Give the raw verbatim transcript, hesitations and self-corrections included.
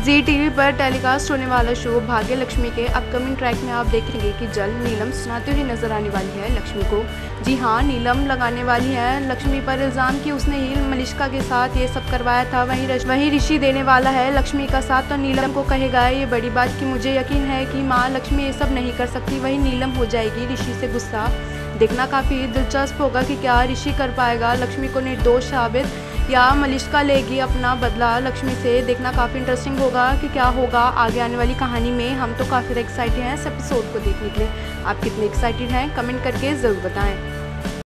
जी TV पर telecast होने वाला शो भाग्य लक्ष्मी के अपकमिंग ट्रैक में आप देखेंगे कि जल्द नीलम सुनाती हुई नजर आने वाली है लक्ष्मी को। जी हाँ, नीलम लगाने वाली है लक्ष्मी पर इल्ज़ाम कि उसने ही मलिष्का के साथ ये सब करवाया था। वहीं वहीं ऋषि देने वाला है लक्ष्मी का साथ, तो नीलम को कहेगा ये बड़ी बात कि मुझे यकीन है कि माँ लक्ष्मी ये सब नहीं कर सकती। वहीं नीलम हो जाएगी ऋषि से गुस्सा। देखना काफ़ी दिलचस्प होगा कि क्या ऋषि कर पाएगा लक्ष्मी को निर्दोष साबित या मलिष्का लेगी अपना बदला लक्ष्मी से। देखना काफ़ी इंटरेस्टिंग होगा कि क्या होगा आगे आने वाली कहानी में। हम तो काफ़ी एक्साइटेड हैं इस एपिसोड को देखने के लिए। आप कितने एक्साइटेड हैं कमेंट करके ज़रूर बताएं।